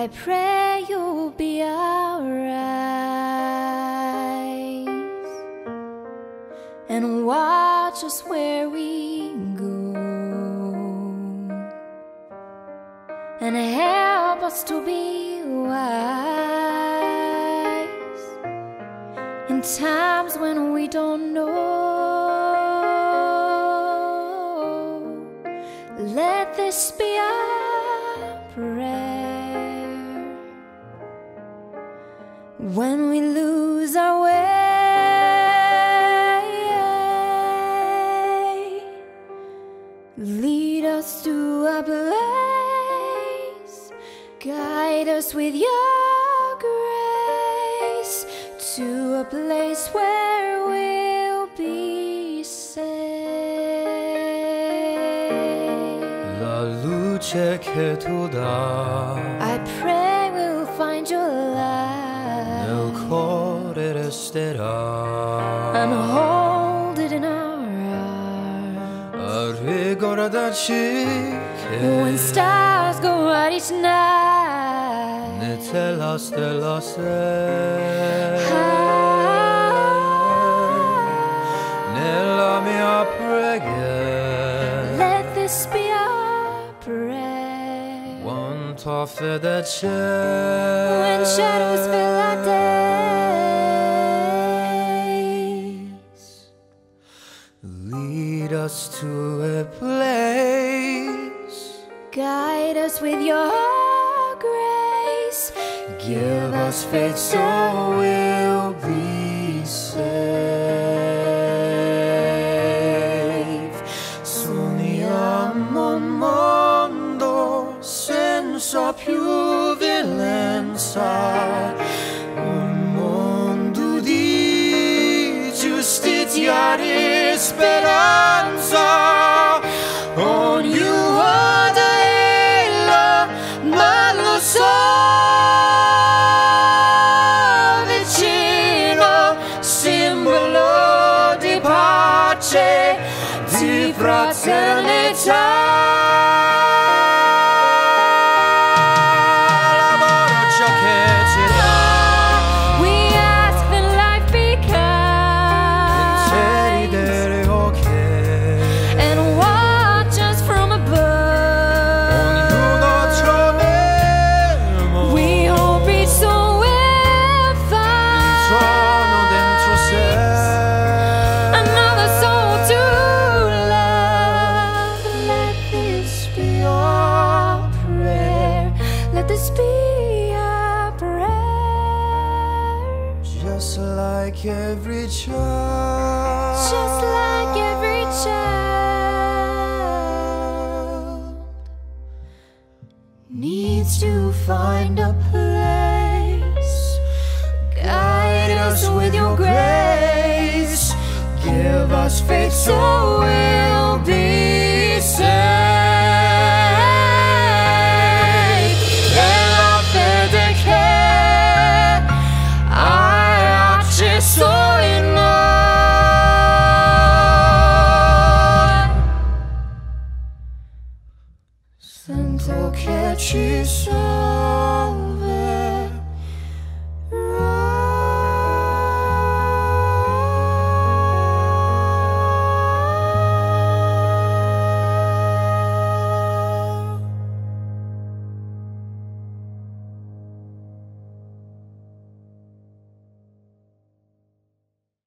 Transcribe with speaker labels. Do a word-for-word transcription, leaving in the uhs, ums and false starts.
Speaker 1: I pray you'll be alright and watch us where we go and help us to be wise in times when we don't know. Let this be our prayer when we lose our way. Lead us to a place, guide us with your grace to a place where we'll be safe.
Speaker 2: La luce che tu dà,
Speaker 1: I pray we'll find your light,
Speaker 2: nel cuore resterà,
Speaker 1: and hold it in our heart.
Speaker 2: a ricordarci che
Speaker 1: When stars go out each night,
Speaker 2: ne te la stella sei, nella mia preghiera.
Speaker 1: let this be our prayer.
Speaker 2: Quanta fede c'è
Speaker 1: When shadows fill our days,
Speaker 2: lead us to a place,
Speaker 1: guide us with your grace.
Speaker 2: give us faith so we'll be safe. Sogniamo un mondo senza più violenza, un mondo di giustizia e speranza. Ognuno da ma lo so vicino, simbolo di pace, di fraternità. Lavoro ciò che ci dà,
Speaker 1: We ask that life be kind
Speaker 2: ridere ok,
Speaker 1: and watch us from above.
Speaker 2: ognuno troveremo
Speaker 1: We hope each soul will find
Speaker 2: sono dentro sé.
Speaker 1: another soul to love. Let this be our prayer. Let this be our prayer.
Speaker 2: Just like every child,
Speaker 1: Just like every child needs to find a place, guide us with your grace, give us faith so we'll be safe. E la fede che hai acceso in noi, sento che ci sei.